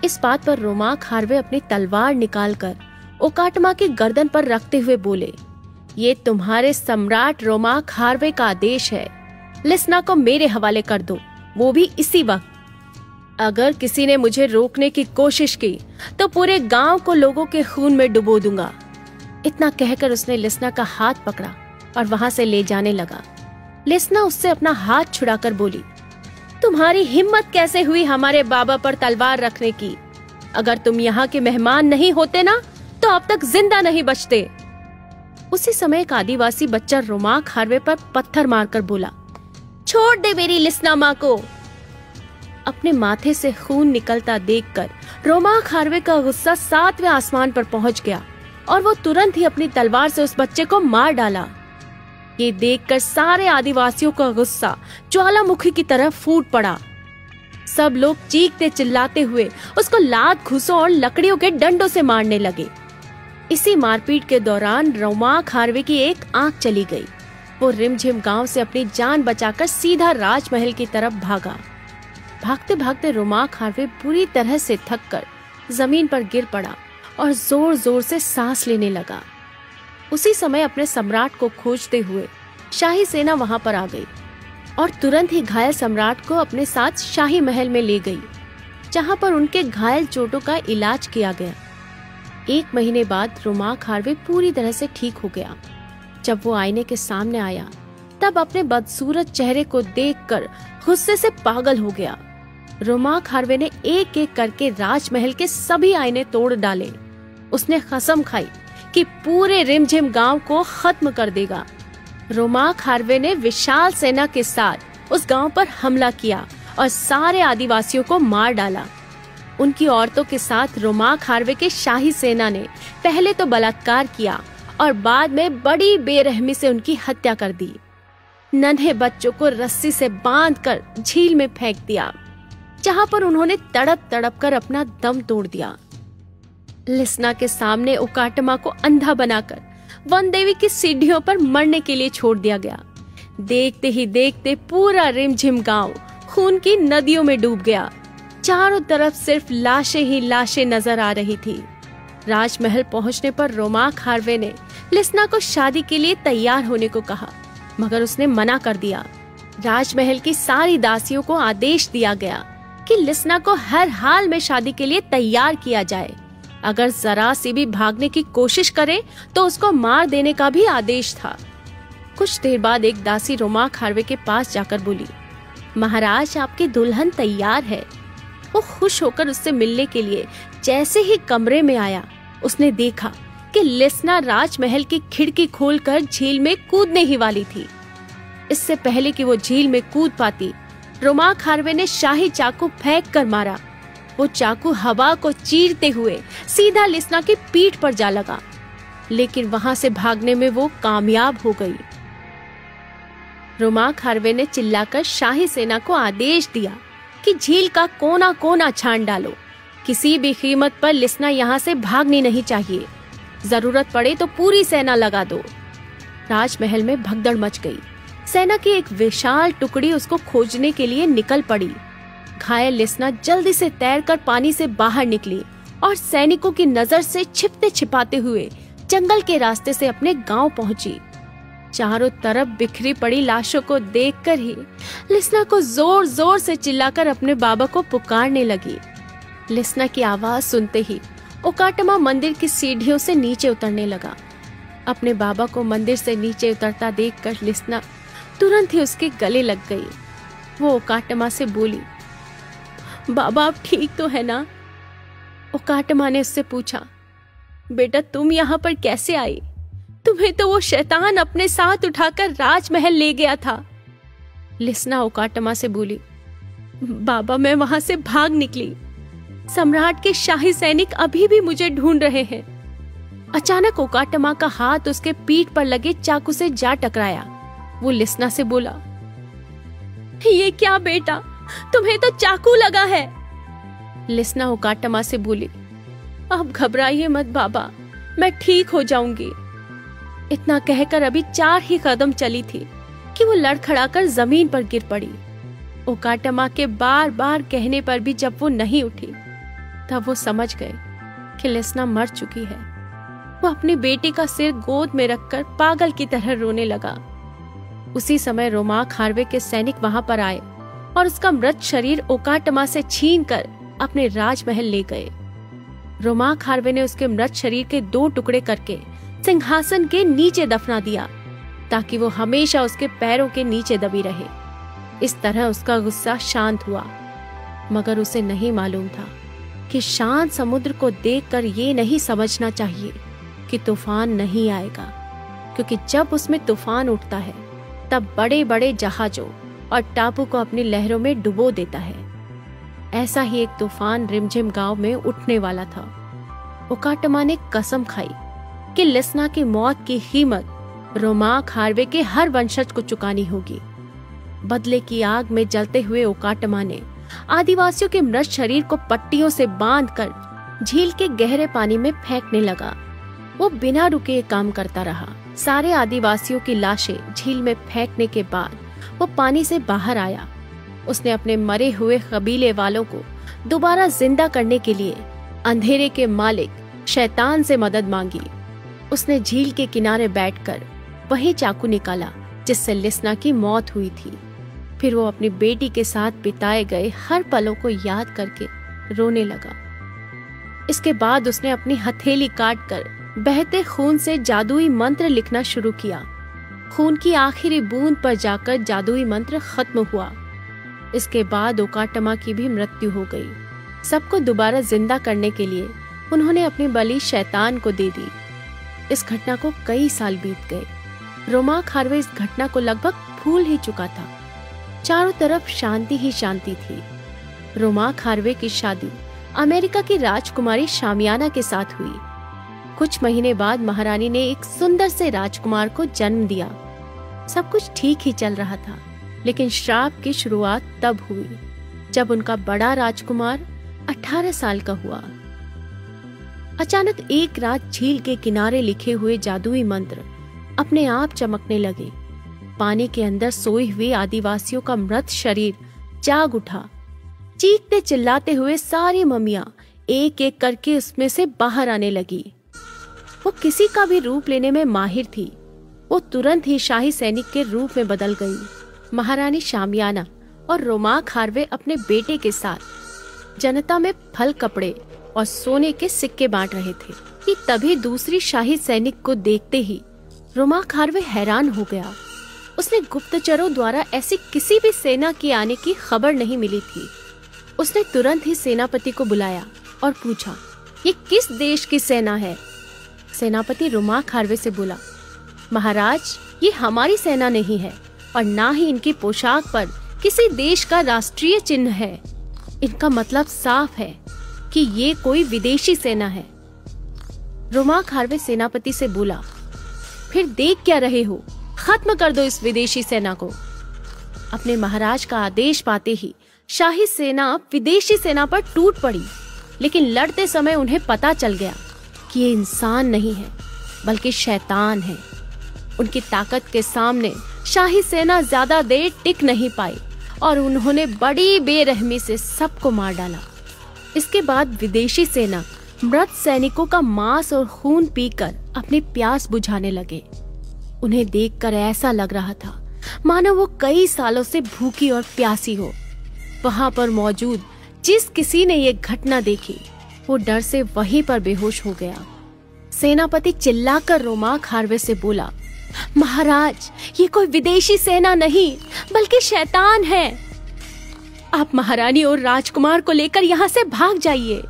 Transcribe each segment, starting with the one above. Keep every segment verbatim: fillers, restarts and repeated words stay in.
इस बात पर रोमाक हार्वे अपनी तलवार निकालकर ओकाटमा की गर्दन पर रखते हुए बोले, ये तुम्हारे सम्राट रोमाक हार्वे का आदेश है। लिस्ना को मेरे हवाले कर दो, वो भी इसी वक्त। अगर किसी ने मुझे रोकने की कोशिश की तो पूरे गांव को लोगों के खून में डुबो दूंगा। इतना कहकर उसने लिस्ना का हाथ पकड़ा और वहां से ले जाने लगा। लिस्ना उससे अपना हाथ छुड़ाकर बोली, तुम्हारी हिम्मत कैसे हुई हमारे बाबा पर तलवार रखने की? अगर तुम यहाँ के मेहमान नहीं होते ना तो अब तक जिंदा नहीं बचते। उसी समय एक आदिवासी बच्चा रोमाक हार्वे पर पत्थर मारकर बोला, छोड़ दे मेरी लिस्ना माँ को। अपने माथे से खून निकलता देखकर रोमाक हार्वे का गुस्सा सातवें आसमान पर पहुंच गया और वो तुरंत ही अपनी तलवार से उस बच्चे को मार डाला। ये देखकर सारे आदिवासियों का गुस्सा ज्वालामुखी की तरह फूट पड़ा। सब लोग चीखते चिल्लाते हुए उसको लात घूंसों और लकड़ियों के डंडों से मारने लगे। इसी मारपीट के दौरान रोमाक हार्वे की एक आंख चली गई। वो रिमझिम गांव से अपनी जान बचाकर सीधा राजमहल की तरफ भागा। भागते भागते रोमाक हार्वे बुरी तरह से थककर जमीन पर गिर पड़ा और जोर जोर से सांस लेने लगा। उसी समय अपने सम्राट को खोजते हुए शाही सेना वहां पर आ गई और तुरंत ही घायल सम्राट को अपने साथ शाही महल में ले गई, जहां पर उनके घायल चोटों का इलाज किया गया। एक महीने बाद रोमाक हार्वे पूरी तरह से ठीक हो गया। जब वो आईने के सामने आया तब अपने बदसूरत चेहरे को देखकर गुस्से से पागल हो गया। रोमाक हार्वे ने एक एक करके राजमहल के सभी आईने तोड़ डाले। उसने कसम खाई कि पूरे रिमझिम गांव को खत्म कर देगा। रोमाक हार्वे ने विशाल सेना के साथ उस गांव पर हमला किया और सारे आदिवासियों को मार डाला। उनकी औरतों के साथ रोमाक हार्वे के शाही सेना ने पहले तो बलात्कार किया और बाद में बड़ी बेरहमी से उनकी हत्या कर दी। नन्हे बच्चों को रस्सी से बांधकर झील में फेंक दिया, जहां पर उन्होंने तड़प तड़प कर अपना दम तोड़ दिया। लिस्ना के सामने ओकाटमा को अंधा बनाकर वन देवी की सीढ़ियों पर मरने के लिए छोड़ दिया गया। देखते ही देखते पूरा रिमझिम गांव खून की नदियों में डूब गया। चारों तरफ सिर्फ लाशें ही लाशें नजर आ रही थी। राजमहल पहुंचने पर रोमाक हार्वे ने लिस्ना को शादी के लिए तैयार होने को कहा, मगर उसने मना कर दिया। राजमहल की सारी दासियों को आदेश दिया गया कि लिस्ना को हर हाल में शादी के लिए तैयार किया जाए। अगर जरा सी भी भागने की कोशिश करे तो उसको मार देने का भी आदेश था। कुछ देर बाद एक दासी रोमाक हार्वे के पास जाकर बोली, महाराज आपकी दुल्हन तैयार है। वो खुश होकर उससे मिलने के लिए जैसे ही कमरे में आया, उसने देखा कि लिस्ना राजमहल की खिड़की खोलकर झील में कूदने ही वाली थी। इससे पहले कि वो झील में कूद पाती, रोमाक हार्वे ने शाही चाकू फेंक कर मारा। वो चाकू हवा को चीरते हुए सीधा लिस्ना की पीठ पर जा लगा, लेकिन वहां से भागने में वो कामयाब हो गई। रोमाक हार्वे ने चिल्लाकर शाही सेना को आदेश दिया कि झील का कोना कोना छान डालो। किसी भी कीमत पर लिस्ना यहाँ से भागनी नहीं चाहिए। जरूरत पड़े तो पूरी सेना लगा दो। राजमहल में भगदड़ मच गई। सेना की एक विशाल टुकड़ी उसको खोजने के लिए निकल पड़ी। घायल लिस्ना जल्दी से तैरकर पानी से बाहर निकली और सैनिकों की नजर से छिपते छिपाते हुए जंगल के रास्ते से अपने गांव पहुंची। चारों तरफ बिखरी पड़ी लाशों को देखकर ही लिस्ना को जोर जोर से चिल्लाकर अपने बाबा को पुकारने लगी। लिस्ना की आवाज सुनते ही ओकाटमा मंदिर की सीढ़ियों से नीचे उतरने लगा। अपने बाबा को मंदिर से नीचे उतरता देखकर लिस्ना तुरंत ही उसके गले लग गई। वो ओकाटमा से बोली, बाबा आप ठीक तो है ना? ओकाटमा ने उससे पूछा, बेटा तुम यहाँ पर कैसे आई? तुम्हें तो वो शैतान अपने साथ उठाकर राजमहल ले गया था। लिस्ना ओकाटमा से बोली, बाबा मैं वहां से भाग निकली। सम्राट के शाही सैनिक अभी भी मुझे ढूंढ रहे हैं। अचानक ओकाटमा का हाथ उसके पीठ पर लगे चाकू से जा टकराया। वो लिस्ना से बोला, ये क्या बेटा, तुम्हें तो चाकू लगा है। लिस्ना ओकाटमा से बोली, अब घबराइए मत बाबा, मैं ठीक हो जाऊंगी। इतना कहकर अभी चार ही कदम चली थी कि वो लड़खड़ाकर जमीन पर गिर पड़ी। ओकाटमा के बार बार कहने पर भी जब वो नहीं उठी तब वो समझ गए कि लिस्ना मर चुकी है। वो अपनी बेटी का सिर गोद में रखकर पागल की तरह रोने लगा। उसी समय रोमाक हार्वे के सैनिक वहां पर आए और उसका मृत शरीर ओकाटमा से छीनकर अपने राजमहल ले गए। रोमाक हार्वे ने उसके मृत शरीर के दो टुकड़े करके सिंहासन के नीचे दफना दिया ताकि वो हमेशा उसके पैरों के नीचे दबी रहे। इस तरह उसका गुस्सा शांत हुआ, मगर उसे नहीं मालूम था कि शांत समुद्र को देखकर ये नहीं समझना चाहिए कि तूफान नहीं आएगा, क्योंकि जब उसमें तूफान उठता है तब बड़े बड़े जहाजों और टापू को अपनी लहरों में डुबो देता है। ऐसा ही एक तूफान रिमझिम गांव में उठने वाला था। ओकाटमा ने कसम खाई कि लिस्ना की मौत की कीमत रोमाक हार्वे के हर वंशज को चुकानी होगी। बदले की आग में जलते हुए ओकाटमा ने आदिवासियों के मृत शरीर को पट्टियों से बांधकर झील के गहरे पानी में फेंकने लगा। वो बिना रुके काम करता रहा। सारे आदिवासियों की लाशें झील में फेंकने के बाद वो पानी से बाहर आया। उसने अपने मरे हुए कबीले वालों को दोबारा जिंदा करने के लिए अंधेरे के मालिक शैतान से मदद मांगी। उसने झील के किनारे बैठकर वही चाकू निकाला जिससे लिस्ना की मौत हुई थी। फिर वो अपनी बेटी के साथ बिताए गए हर पलों को याद करके रोने लगा। इसके बाद उसने अपनी हथेली काटकर बहते खून से जादुई मंत्र लिखना शुरू किया। खून की आखिरी बूंद पर जाकर जादुई मंत्र खत्म हुआ। इसके बाद ओकाटमा की भी मृत्यु हो गई। सबको दोबारा जिंदा करने के लिए उन्होंने अपनी बलि शैतान को दे दी। इस घटना को कई साल बीत गए। रोमाक हार्वे इस घटना को लगभग भूल ही चुका था। चारों तरफ शांति ही शांति थी। रोमाक हार्वे की शादी अमेरिका की राजकुमारी शामियाना के साथ हुई। कुछ महीने बाद महारानी ने एक सुंदर से राजकुमार को जन्म दिया। सब कुछ ठीक ही चल रहा था, लेकिन श्राप की शुरुआत तब हुई जब उनका बड़ा राजकुमार अठारह साल का हुआ। अचानक एक रात झील के किनारे लिखे हुए जादुई मंत्र अपने आप चमकने लगे। पानी के अंदर सोए हुए आदिवासियों का मृत शरीर जाग उठा। चीखते चिल्लाते हुए सारी मम्मियां एक एक करके उसमें से बाहर आने लगी। वो किसी का भी रूप लेने में माहिर थी। वो तुरंत ही शाही सैनिक के रूप में बदल गई। महारानी शामियाना और रोमाक हार्वे अपने बेटे के साथ जनता में फल कपड़े और सोने के सिक्के बांट रहे थे कि तभी दूसरी शाही सैनिक को देखते ही रोमाक हार्वे हैरान हो गया। उसने गुप्तचरों द्वारा ऐसी किसी भी सेना की आने की खबर नहीं मिली थी। उसने तुरंत ही सेनापति को बुलाया और पूछा, ये किस देश की सेना है? सेनापति रोमाक हार्वे से बोला, महाराज, ये हमारी सेना नहीं है और ना ही इनकी पोशाक पर किसी देश का राष्ट्रीय चिन्ह है। इनका मतलब साफ है कि ये कोई विदेशी सेना है। रोमाक हार्वे सेनापति से बोला, फिर देख क्या रहे हो? खत्म कर दो इस विदेशी सेना को। अपने महाराज का आदेश पाते ही शाही सेना विदेशी सेना पर टूट पड़ी, लेकिन लड़ते समय उन्हें पता चल गया कि ये इंसान नहीं है बल्कि शैतान है। उनकी ताकत के सामने शाही सेना ज्यादा देर टिक नहीं पाई और उन्होंने बड़ी बेरहमी से सबको मार डाला। इसके बाद विदेशी सेना मृत सैनिकों का मांस और खून पीकर अपनी प्यास बुझाने लगे। उन्हें देखकर ऐसा लग रहा था मानो वो कई सालों से भूखी और प्यासी हो। वहां पर मौजूद जिस किसी ने ये घटना देखी वो डर से वहीं पर बेहोश हो गया। सेनापति चिल्लाकर रोमाक हार्वे से बोला, महाराज, ये कोई विदेशी सेना नहीं बल्कि शैतान है। आप महारानी और राजकुमार को लेकर यहाँ से भाग जाइए।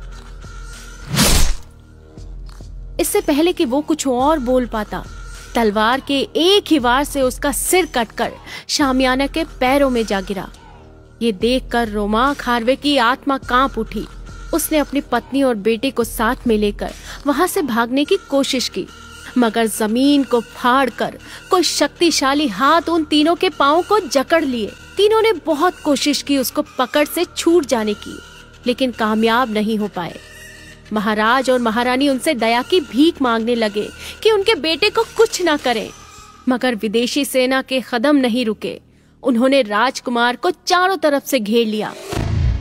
इससे पहले कि वो कुछ और बोल पाता, तलवार के एक ही वार से उसका सिर कटकर शामियाना के पैरों में जा गिरा। ये देखकर रोमाक हार्वे की आत्मा कांप उठी। उसने अपनी पत्नी और बेटे को साथ में लेकर वहां से भागने की कोशिश की, मगर जमीन को फाड़कर कोई शक्तिशाली हाथ उन तीनों के पांवों को जकड़ लिए। तीनों ने बहुत कोशिश की उसको पकड़ से छूट जाने की, लेकिन कामयाब नहीं हो पाए। महाराज और महारानी उनसे दया की भीख मांगने लगे कि उनके बेटे को कुछ ना करें, मगर विदेशी सेना के कदम नहीं रुके। उन्होंने राजकुमार को चारों तरफ से घेर लिया।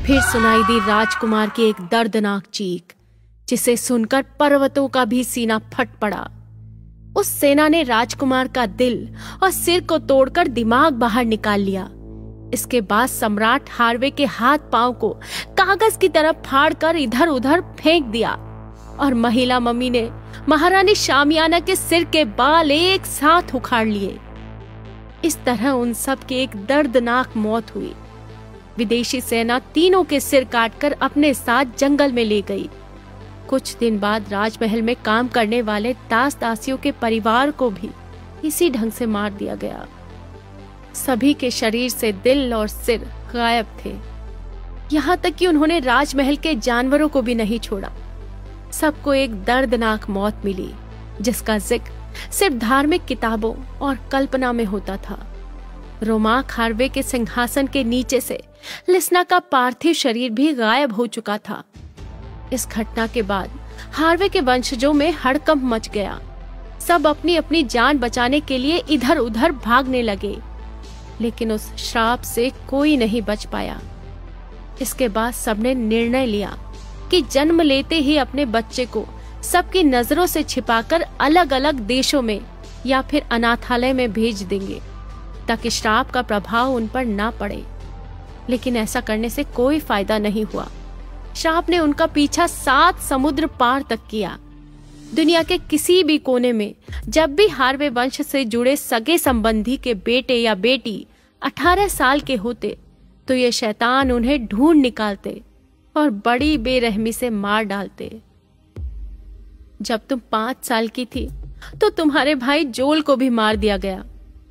फिर सुनाई दी राजकुमार की एक दर्दनाक चीख, जिसे सुनकर पर्वतों का भी सीना फट पड़ा। उस सेना ने राजकुमार का दिल और सिर को तोड़कर दिमाग बाहर निकाल लिया। इसके बाद सम्राट हार्वे के हाथ पांव को कागज की तरह फाड़कर इधर उधर फेंक दिया और महिला मम्मी ने महारानी शामियाना के सिर के बाल एक साथ उखाड़ लिए। इस तरह उन सब की एक दर्दनाक मौत हुई। विदेशी सेना तीनों के सिर काटकर अपने साथ जंगल में ले गई। कुछ दिन बाद राजमहल में काम करने वाले दास दासियों के परिवार को भी इसी ढंग से मार दिया गया। सभी के शरीर से दिल और सिर गायब थे। यहाँ तक कि उन्होंने राजमहल के जानवरों को भी नहीं छोड़ा। सबको एक दर्दनाक मौत मिली, जिसका जिक्र सिर्फ धार्मिक किताबों और कल्पना में होता था। रोमाक हार्वे के सिंहासन के नीचे से लिस्ना का पार्थिव शरीर भी गायब हो चुका था। इस घटना के बाद हार्वे के वंशजों में हड़कंप मच गया। सब अपनी अपनी जान बचाने के लिए इधर उधर भागने लगे, लेकिन उस श्राप से कोई नहीं बच पाया। इसके बाद सबने निर्णय लिया कि जन्म लेते ही अपने बच्चे को सबकी नजरों से छिपाकर अलग अलग देशों में या फिर अनाथालय में भेज देंगे, ताकि श्राप का प्रभाव उन पर ना पड़े। लेकिन ऐसा करने से कोई फायदा नहीं हुआ। श्राप ने उनका पीछा सात समुद्र पार तक किया। दुनिया के किसी भी कोने में जब भी हार्वे वंश से जुड़े सगे संबंधी के बेटे या बेटी अठारह साल के होते, तो ये शैतान उन्हें ढूंढ निकालते और बड़ी बेरहमी से मार डालते। जब तुम पांच साल की थी तो तुम्हारे भाई जोल को भी मार दिया गया।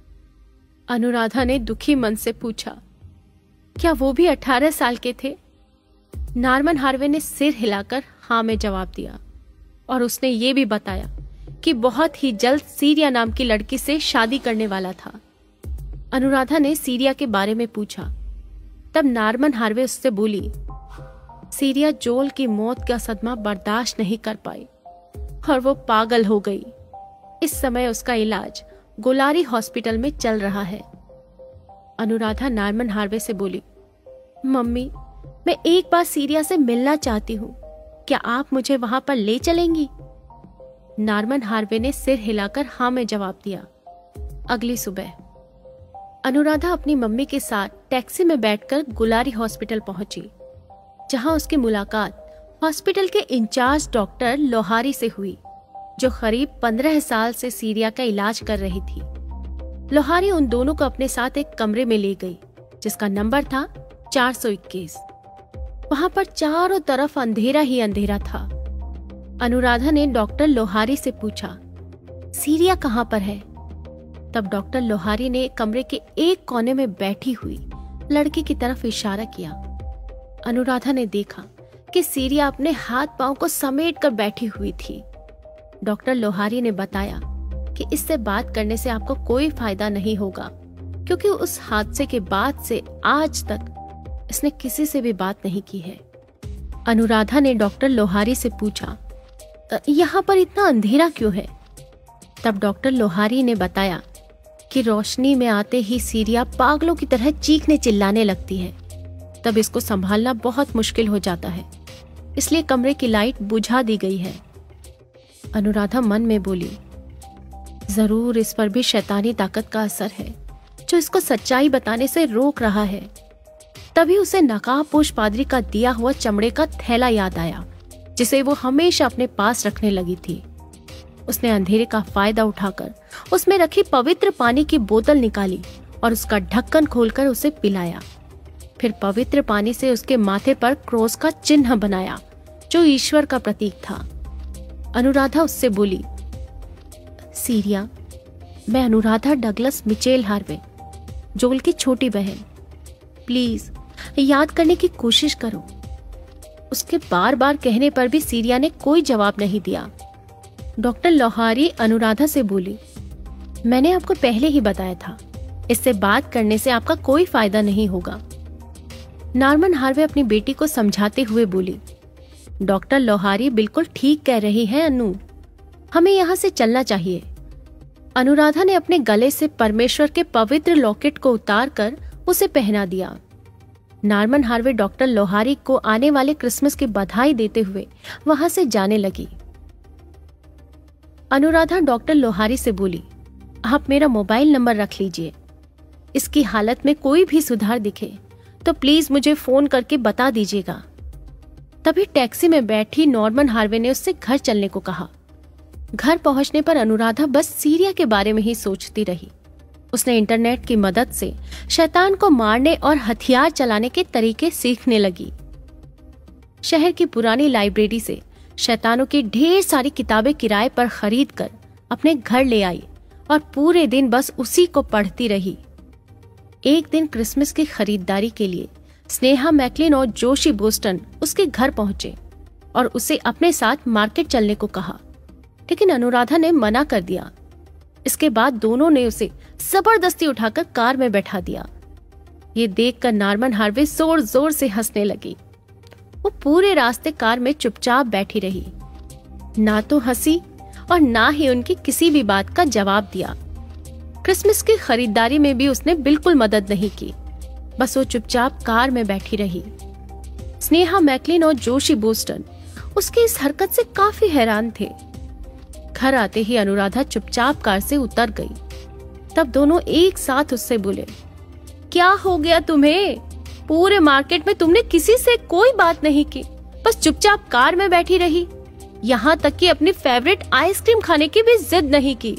अनुराधा ने दुखी मन से पूछा, क्या वो भी अठारह साल के थे? नॉर्मन हार्वे ने सिर हिलाकर हाँ में जवाब दिया और उसने ये भी बताया कि बहुत ही जल्द सीरिया नाम की लड़की से शादी करने वाला था। अनुराधा ने सीरिया के बारे में पूछा। तब नॉर्मन हार्वे उससे बोली, सीरिया जोल की मौत का सदमा बर्दाश्त नहीं कर पाई और वो पागल हो गई। इस समय उसका इलाज गोलारी हॉस्पिटल में चल रहा है। अनुराधा नॉर्मन हार्वे से बोली, मम्मी, मैं एक बार सीरिया से मिलना चाहती हूँ, क्या आप मुझे वहां पर ले चलेंगी? नॉर्मन हार्वे ने सिर हिलाकर हाँ में जवाब दिया। अगली सुबह अनुराधा अपनी मम्मी के साथ टैक्सी में बैठकर गुलारी हॉस्पिटल पहुंची, जहां उसकी मुलाकात हॉस्पिटल के इंचार्ज डॉक्टर लोहारी से हुई, जो करीब पंद्रह साल से सीरिया का इलाज कर रही थी। लोहारी उन दोनों को अपने साथ एक कमरे में ले गई, जिसका नंबर था चार सौ इक्कीस। वहां पर चारों तरफ अंधेरा ही अंधेरा था। अनुराधा ने डॉक्टर लोहारी से पूछा, सीरिया कहाँ पर है? तब डॉक्टर लोहारी ने कमरे के एक कोने में बैठी हुई लड़की की तरफ इशारा किया। अनुराधा ने देखा कि सीरिया अपने हाथ पांव को समेट कर बैठी हुई थी। डॉक्टर लोहारी ने बताया कि इससे बात करने से आपको कोई फायदा नहीं होगा, क्योंकि उस हादसे के बाद से आज तक इसने किसी से भी बात नहीं की है। अनुराधा ने डॉक्टर लोहारी से पूछा, यहाँ पर इतना अंधेरा क्यों है? तब डॉक्टर लोहारी ने बताया कि रोशनी में आते ही सीरिया पागलों की तरह चीखने चिल्लाने लगती है। तब इसको संभालना बहुत मुश्किल हो जाता है, इसलिए कमरे की लाइट बुझा दी गई है। अनुराधा मन में बोली, जरूर इस पर भी शैतानी ताकत का असर है, जो इसको सच्चाई बताने से रोक रहा है। तभी उसे नकाबपोश पादरी का दिया हुआ चमड़े का थैला याद आया, जिसे वो हमेशा अपने पास रखने लगी थी। उसने अंधेरे का फायदा उठाकर उसमें रखी पवित्र पानी की बोतल निकाली और उसका ढक्कन खोलकर उसे पिलाया। फिर पवित्र पानी से उसके माथे पर क्रॉस का चिन्ह बनाया, जो ईश्वर का प्रतीक था। अनुराधा उससे बोली, सीरिया, मैं अनुराधा डगलस मिचेल हार्वे, जोल की छोटी बहन, प्लीज याद करने की कोशिश करो। उसके बार बार कहने पर भी सीरिया ने कोई जवाब नहीं दिया। डॉक्टर लोहारी अनुराधा से बोली, मैंने आपको पहले ही बताया था, इससे बात करने से आपका कोई फायदा नहीं होगा। नॉर्मन हार्वे अपनी बेटी को समझाते हुए बोली, डॉक्टर लोहारी बिल्कुल ठीक कह रही हैं अनु, हमें यहाँ से चलना चाहिए। अनुराधा ने अपने गले से परमेश्वर के पवित्र लॉकेट को उतारकर उसे पहना दिया। नॉर्मन हार्वे डॉक्टर लोहारी को आने वाले क्रिसमस की बधाई देते हुए वहां से जाने लगी। अनुराधा डॉक्टर लोहारी से बोली, आप मेरा मोबाइल नंबर रख लीजिए। इसकी हालत में कोई भी सुधार दिखे तो प्लीज मुझे फोन करके बता दीजिएगा। तभी टैक्सी में बैठी नॉर्मन हार्वे ने उससे घर चलने को कहा। घर पहुंचने पर अनुराधा बस सीरिया के बारे में ही सोचती रही। उसने इंटरनेट की मदद से शैतान को मारने और हथियार चलाने के तरीके सीखने लगी। शहर की पुरानी लाइब्रेरी से शैतानों की ढेर सारी किताबें किराए पर खरीद कर अपने घर ले आई और पूरे दिन बस उसी को पढ़ती रही। एक दिन क्रिसमस की खरीदारी के लिए स्नेहा मैकलिन और जोशी बोस्टन उसके घर पहुंचे और उसे अपने साथ मार्केट चलने को कहा, लेकिन अनुराधा ने मना कर दिया। इसके बाद दोनों ने उसे जबरदस्ती उठाकर कार में बैठा दिया। ये देखकर नॉर्मन हार्वे जोर जोर से हंसने लगी। वो पूरे रास्ते कार में चुपचाप बैठी रही, ना तो हंसी और ना ही उनकी किसी भी बात का जवाब दिया। क्रिसमस की खरीदारी में भी उसने बिल्कुल मदद नहीं की, बस वो चुपचाप कार में बैठी रही। स्नेहा मैकलिन और जोशी बोस्टन उसकी इस हरकत से काफी हैरान थे। घर आते ही अनुराधा चुपचाप कार से उतर गई। तब दोनों एक साथ उससे बोले, क्या हो गया तुम्हें? पूरे मार्केट में तुमने किसी से कोई बात नहीं की, बस चुपचाप कार में बैठी रही। यहाँ तक कि अपनी फेवरेट आइसक्रीम खाने की भी जिद नहीं की।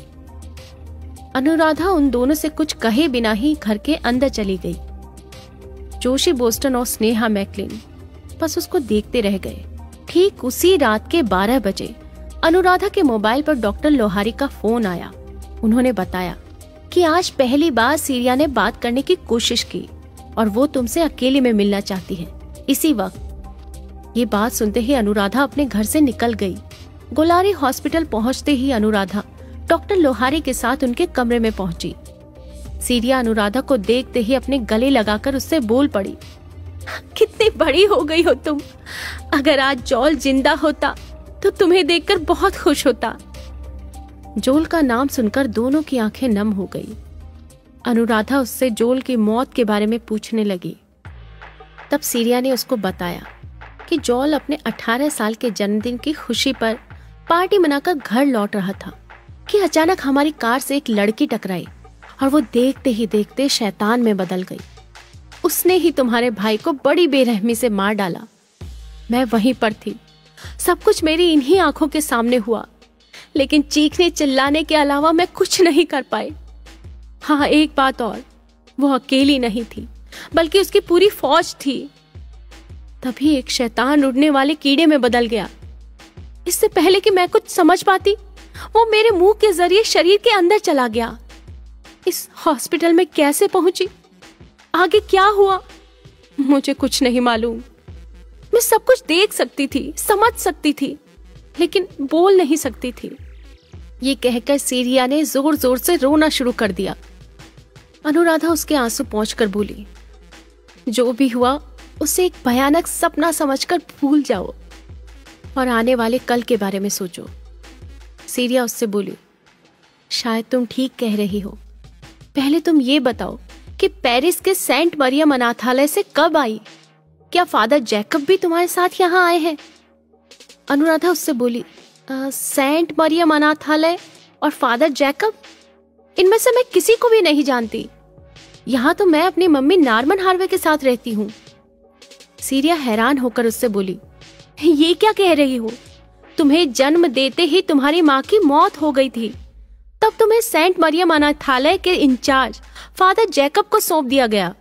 अनुराधा उन दोनों से कुछ कहे बिना ही घर के अंदर चली गई। जोशी बोस्टन और स्नेहा मैकलिन बस उसको देखते रह गए। ठीक उसी रात के बारह बजे अनुराधा के मोबाइल पर डॉक्टर लोहारी का फोन आया। उन्होंने बताया कि आज पहली बार सीरिया ने बात करने की कोशिश की और वो तुमसे अकेले में मिलना चाहती है इसी वक्त। ये बात सुनते ही अनुराधा अपने घर से निकल गई। गोलारी हॉस्पिटल पहुंचते ही अनुराधा डॉक्टर लोहारी के साथ उनके कमरे में पहुंची। सीरिया अनुराधा को देखते ही अपने गले लगाकर उससे बोल पड़ी, कितनी बड़ी हो गई हो तुम। अगर आज जोल जिंदा होता तो तुम्हें देखकर बहुत खुश होता। जोल का नाम सुनकर दोनों की आंखें नम हो गई। अनुराधा उससे जोल की मौत के बारे में पूछने लगी। तब सीरिया ने उसको बताया कि जोल अपने अठारह साल के जन्मदिन की खुशी पर पार्टी मनाकर घर लौट रहा था कि अचानक हमारी कार से एक लड़की टकराई और वो देखते ही देखते शैतान में बदल गई। उसने ही तुम्हारे भाई को बड़ी बेरहमी से मार डाला। मैं वहीं पर थी, सब कुछ मेरी इन्हीं आंखों के सामने हुआ, लेकिन चीखने चिल्लाने के अलावा मैं कुछ नहीं कर पाई। हाँ, एक बात और, वो अकेली नहीं थी बल्कि उसकी पूरी फौज थी। तभी एक शैतान उड़ने वाले कीड़े में बदल गया। इससे पहले कि मैं कुछ समझ पाती, वो मेरे मुंह के जरिए शरीर के अंदर चला गया। इस हॉस्पिटल में कैसे पहुंची, आगे क्या हुआ, मुझे कुछ नहीं मालूम। मैं सब कुछ देख सकती थी, समझ सकती थी, लेकिन बोल नहीं सकती थी। ये कहकर सीरिया ने जोर जोर से रोना शुरू कर दिया। अनुराधा उसके आंसू पोंछकर बोली, जो भी हुआ उसे एक भयानक सपना समझकर भूल जाओ और आने वाले कल के बारे में सोचो। सीरिया उससे बोली, शायद तुम ठीक कह रही हो। पहले तुम ये बताओ कि पेरिस के सेंट मरियम अनाथालय से कब आई? क्या फादर जैकब भी तुम्हारे साथ यहाँ आए हैं? अनुराधा उससे बोली, सेंट मरियम अनाथालय और फादर जैकब, इनमें से मैं किसी को भी नहीं जानती। यहाँ तो मैं अपनी मम्मी नॉर्मन हार्वे के साथ रहती हूँ। सीरिया हैरान होकर उससे बोली, ये क्या कह रही हो? तुम्हें जन्म देते ही तुम्हारी माँ की मौत हो गई थी, तब तुम्हें सेंट मरियम अनाथालय के इंचार्ज फादर जैकब को सौंप दिया गया।